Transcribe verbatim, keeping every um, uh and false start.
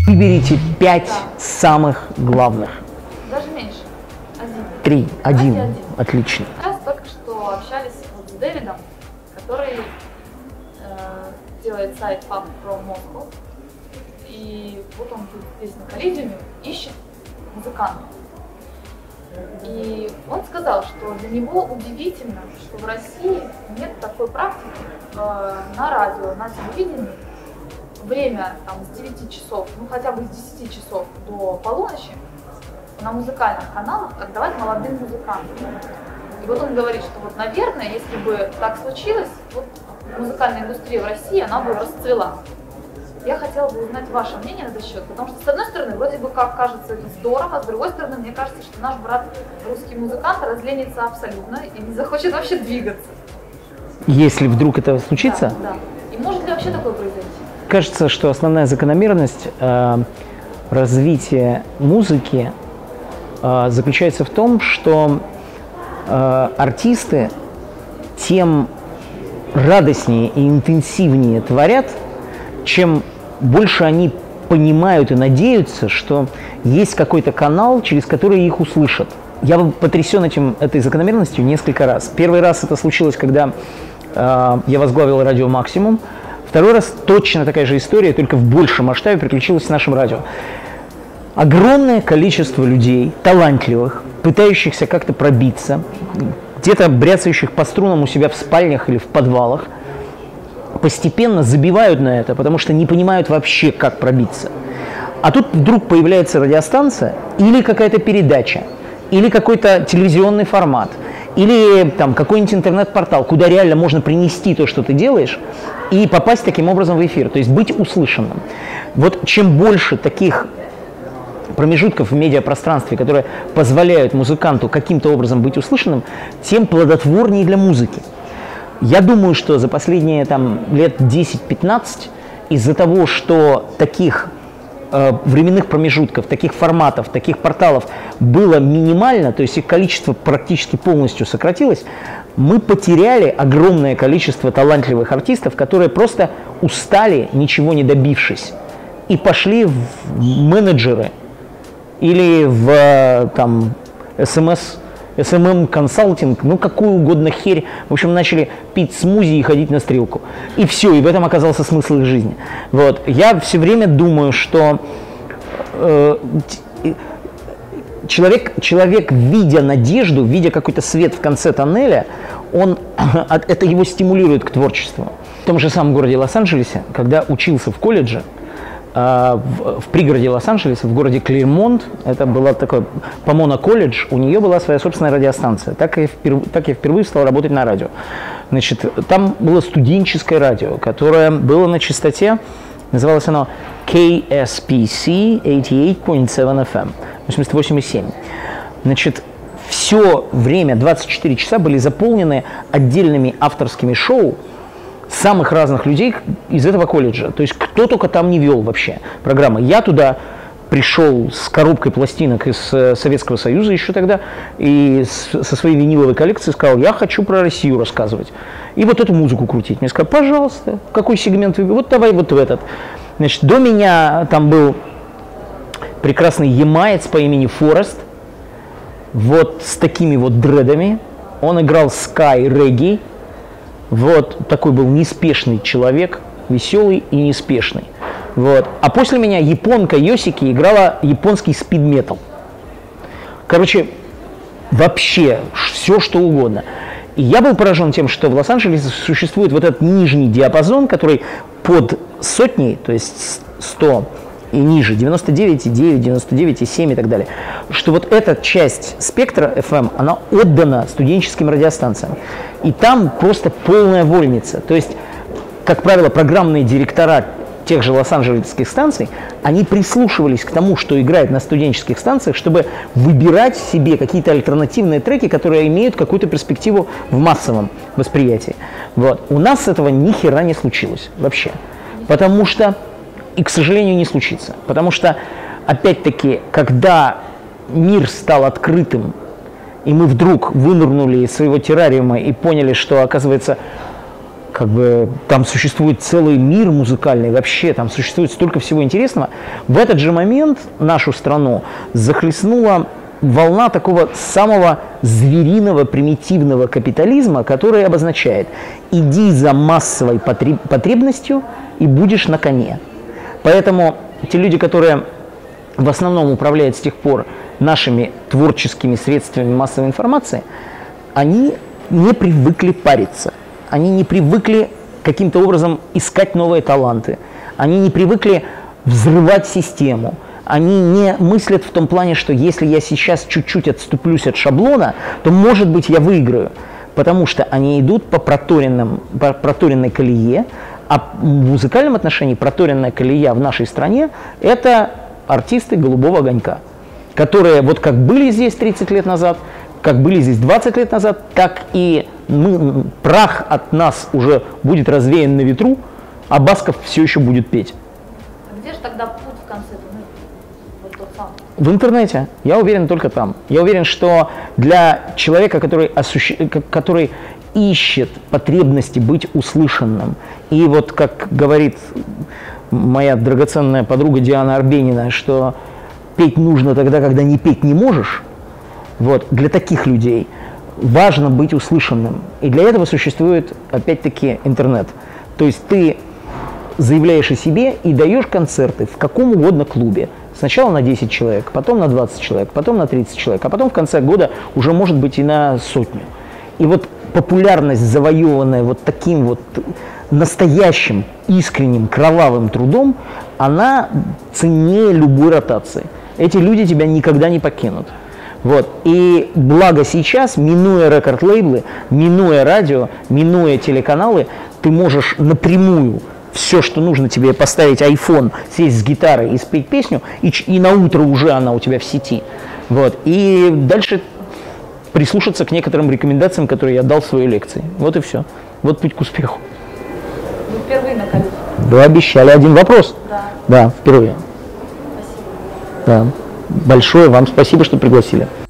Выберите пять да. самых главных. Даже меньше. Один. Три. Один. один. Отлично. Раз только что общались вот с Дэвидом, который э, делает сайт Pub про Moscow. И вот он здесь на Коллизиуме ищет музыкантов. И он сказал, что для него удивительно, что в России нет такой практики э, на радио, на телевидении. Время там, с девяти часов, ну хотя бы с десяти часов до полуночи на музыкальных каналах отдавать молодым музыкантам. И вот он говорит, что вот, наверное, если бы так случилось, вот музыкальная индустрия в России, она бы расцвела. Я хотела бы узнать ваше мнение на этот счет, потому что, с одной стороны, вроде бы как кажется здорово, с другой стороны, мне кажется, что наш брат русский музыкант разленится абсолютно и не захочет вообще двигаться. Если вдруг это случится? Да, да. И может ли вообще такое произойти? Кажется, что основная закономерность э, развития музыки э, заключается в том, что э, артисты тем радостнее и интенсивнее творят, чем больше они понимают и надеются, что есть какой-то канал, через который их услышат. Я был потрясен этим, этой закономерностью несколько раз. Первый раз это случилось, когда э, я возглавил радио «Максимум». Второй раз точно такая же история, только в большем масштабе приключилась с нашим радио. Огромное количество людей, талантливых, пытающихся как-то пробиться, где-то бряцающих по струнам у себя в спальнях или в подвалах, постепенно забивают на это, потому что не понимают вообще, как пробиться. А тут вдруг появляется радиостанция или какая-то передача, или какой-то телевизионный формат, или там какой-нибудь интернет-портал, куда реально можно принести то, что ты делаешь, и попасть таким образом в эфир, то есть быть услышанным. Вот чем больше таких промежутков в медиапространстве, которые позволяют музыканту каким-то образом быть услышанным, тем плодотворнее для музыки. Я думаю, что за последние там, лет десять-пятнадцать из-за того, что таких э, временных промежутков, таких форматов, таких порталов было минимально, то есть их количество практически полностью сократилось, мы потеряли огромное количество талантливых артистов, которые просто устали, ничего не добившись, и пошли в менеджеры или в там, эс эм эс, эс эм эм-консалтинг, ну какую угодно херь. В общем, начали пить смузи и ходить на стрелку. И все, и в этом оказался смысл их жизни. Вот. Я все время думаю, что э, человек, человек, видя надежду, видя какой-то свет в конце тоннеля, он, это его стимулирует к творчеству. В том же самом городе Лос-Анджелесе, когда учился в колледже, в, в пригороде Лос-Анджелеса, в городе Клермонт, это была такой Помона колледж, у нее была своя собственная радиостанция. Так я, вперв, так я впервые стал работать на радио. Значит, там было студенческое радио, которое было на частоте, называлось оно кей эс пи си восемьдесят восемь и семь эф эм, восемьдесят восемь и семь. Значит, все время, двадцать четыре часа, были заполнены отдельными авторскими шоу самых разных людей из этого колледжа. То есть кто только там не вел вообще программы. Я туда пришел с коробкой пластинок из Советского Союза еще тогда и с, со своей виниловой коллекцией сказал, я хочу про Россию рассказывать. И вот эту музыку крутить. Мне сказали, пожалуйста, какой сегмент? Вот давай вот в этот. Значит, до меня там был прекрасный ямаец по имени Форест, вот с такими вот дредами. Он играл скай, регги. Вот такой был неспешный человек, веселый и неспешный. Вот. А после меня японка Йосики играла японский спид-метал. Короче, вообще все, что угодно. И я был поражен тем, что в Лос-Анджелесе существует вот этот нижний диапазон, который под сотней, то есть сто и ниже, девяносто девять и девять, девяносто девять и семь и так далее, что вот эта часть спектра эф эм, она отдана студенческим радиостанциям. И там просто полная вольница. То есть, как правило, программные директора тех же лос-анджелесских станций, они прислушивались к тому, что играет на студенческих станциях, чтобы выбирать себе какие-то альтернативные треки, которые имеют какую-то перспективу в массовом восприятии. Вот. У нас этого ни хера не случилось вообще. Потому что, и, к сожалению, не случится. Потому что, опять-таки, когда мир стал открытым, и мы вдруг вынырнули из своего террариума и поняли, что, оказывается, как бы там существует целый мир музыкальный, вообще там существует столько всего интересного. В этот же момент нашу страну захлестнула волна такого самого звериного, примитивного капитализма, который обозначает: иди за массовой потребностью и будешь на коне. Поэтому те люди, которые в основном управляют с тех пор нашими творческими средствами массовой информации, они не привыкли париться, они не привыкли каким-то образом искать новые таланты, они не привыкли взрывать систему. Они не мыслят в том плане, что если я сейчас чуть-чуть отступлюсь от шаблона, то, может быть, я выиграю. Потому что они идут по, проторенным, по проторенной колее, а в музыкальном отношении проторенная колея в нашей стране – это артисты «Голубого огонька», которые вот как были здесь тридцать лет назад, как были здесь двадцать лет назад, так и мы, прах от нас уже будет развеян на ветру, а Басков все еще будет петь. А где же тогда путь в конце? В интернете. Я уверен только там. Я уверен, что для человека, который, осущ... который ищет потребности быть услышанным, и вот как говорит моя драгоценная подруга Диана Арбенина, что петь нужно тогда, когда не петь не можешь, вот, для таких людей важно быть услышанным. И для этого существует, опять-таки, интернет. То есть ты заявляешь о себе и даешь концерты в каком угодно клубе. Сначала на десять человек, потом на двадцать человек, потом на тридцать человек, а потом в конце года уже может быть и на сотню. И вот популярность, завоеванная вот таким вот настоящим, искренним, кровавым трудом, она ценнее любой ротации. Эти люди тебя никогда не покинут. Вот. И благо сейчас, минуя рекорд-лейблы, минуя радио, минуя телеканалы, ты можешь напрямую все, что нужно тебе, поставить айфон, сесть с гитарой и спеть песню, и, и на утро уже она у тебя в сети. Вот. И дальше прислушаться к некоторым рекомендациям, которые я дал в своей лекции. Вот и все. Вот путь к успеху. Вы впервые на колледже? Вы обещали один вопрос. Да. Да, впервые. Спасибо. Да. Большое вам спасибо, что пригласили.